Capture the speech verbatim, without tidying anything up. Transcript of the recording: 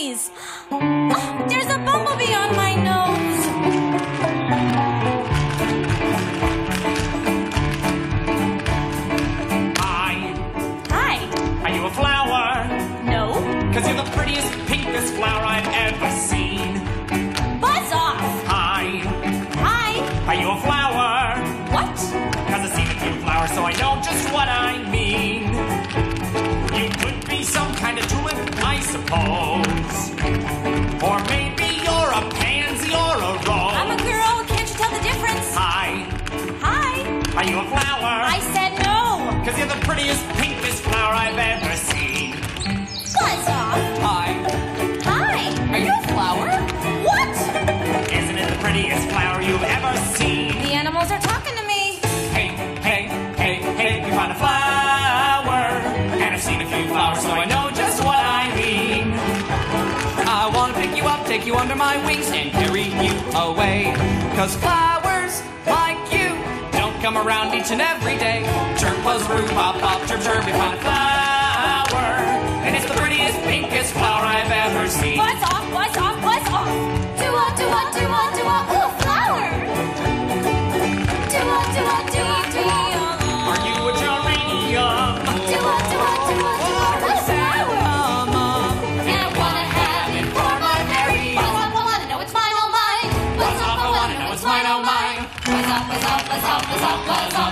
sneeze. Oh, there's a bumblebee on my nose. Hi. Hi. Are you a flower? No. Cause you're the prettiest, pinkest flower I've ever seen. Buzz off. Hi. Hi. Are you a flower? What? Cause I've seen a few flowers, so I know just what I mean. You could be some kind of tulip, I suppose. Or maybe you're a pansy or a rose. I'm a girl. Can't you tell the difference? Hi. Hi. Are you a flower? I said no. Cause you're the prettiest, pinkest flower I've ever seen. Buzz off. Hi. Hi. Are you a flower? What? Isn't it the prettiest flower you've ever seen? The animals are talking to me. Hey, hey, hey, hey, we found a flower. And I've seen a few flowers, so I know just what I mean. I want to pick you up, take you under my wings, and carry you away. Cause flowers like you don't come around each and every day. Chirp, buzzaroo, pop, pop, chirp, chirp, we found a flower. And it's the prettiest, pinkest flower I've ever seen. Buzz off, buzz off, buzz off. Do-a, do-a, do-a, do-a, ooh, a flower. Do-a, do-a, do-a, do-a. Are you a geranium? Do-a, do-a, do-a, do-a, a flower. And I wanna have it for my very own. Buzz off, I wanna know it's mine, oh mine. Buzz off, I wanna know it's mine, oh mine. Buzz off, buzz off, buzz off, buzz off, buzz off.